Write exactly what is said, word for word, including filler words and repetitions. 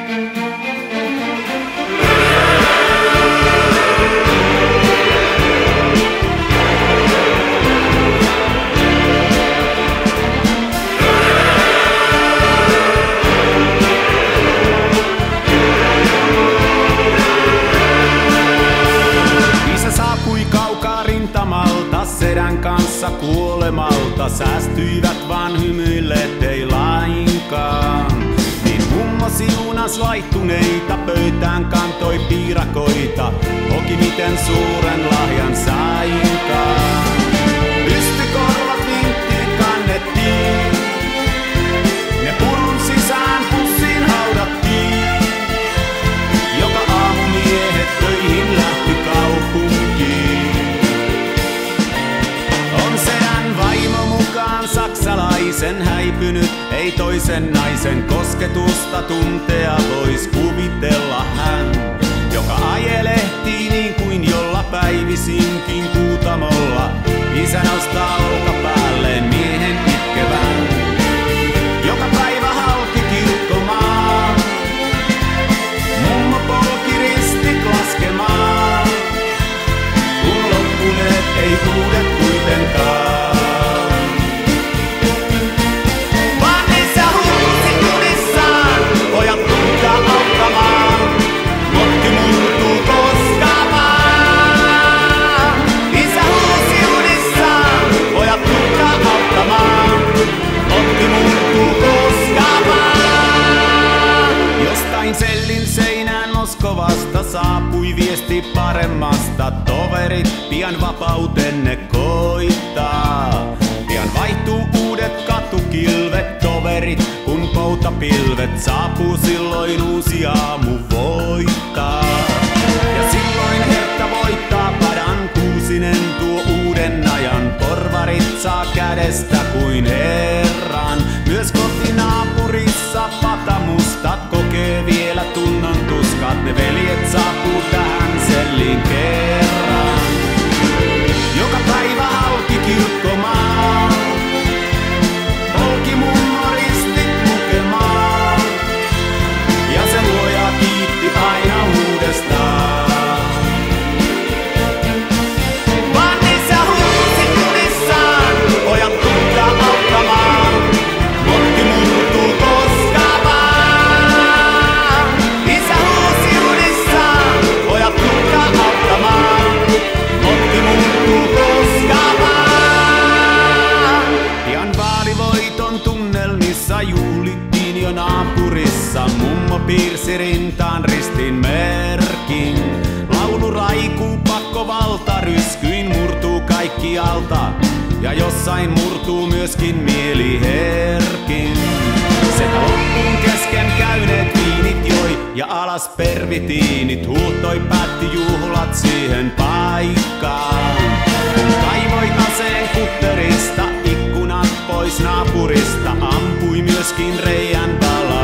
Sedän kanssa kuolemalta säästyivät vaan hymyilleet ei lainkaan. Niin mummo siunas laittuneita, pöytään kantoi piirakoita, hoki miten suuren lahjan sainkaan. Pystykorvat vinttiin kannettiin, ne purun sisään pussiin haudattiin. Joka aamu miehet töihin lähti kaupunkiin. Saksalaisen häipynyt, ei toisen naisen kosketusta tuntea vois kuvitella hän, joka ajelehtii niin kuin jolla päivisinkin kuutamolla. Isä nostaa olkapäälleen miehen itkevän, joka päivä halki kirkkomaan. Mummo polki ristit laskemaan, kun loppuneet ei uudet kuitenkaan. Sellin seinään Moskovasta saapui viesti paremmasta. Toverit, pian vapautenne koittaa. Pian vaihtuu uudet katukilvet, toverit, kun poutapilvet saapuu, silloin uusi aamu voittaa. Ja silloin Hertta voittaa, Padan Kuusinen tuo uuden ajan. Porvarit saa kädestä kuin herran, myös kotinaapurissa Patamustat kokee vielä tunnon tuskat. Ne veljet saapuu tähän selliin kerran, joka päivä halki kirkkomaan. Polki mummo ristit lukemaan, ja se luoja kiitti aina uudestaan. Vaan isä huusi unissaan, pojat tulkaa auttamaan. Motti murtuu koska vaan. Isä huusi unissaan, pojat tulkaa auttamaan. Motti murtuu koska vaan. Pian vaalivoiton tunnelmissa juhlittiin jo naapurissa. Mummo piirsi rintaan ristin merkin. Laulu raikuu, pakkovalta, ryskyin murtuu kaikkialta. Ja jossain murtuu myöskin mieliherkin. Sekä loppuun kesken käyneet viinit joi ja alas pervitiinit huuhtoi, päätti juhlat siihen paikkaan. Kun kaivoi aseen kutterista, ikkunat pois naapurista, ampui myöskin reijän valaa.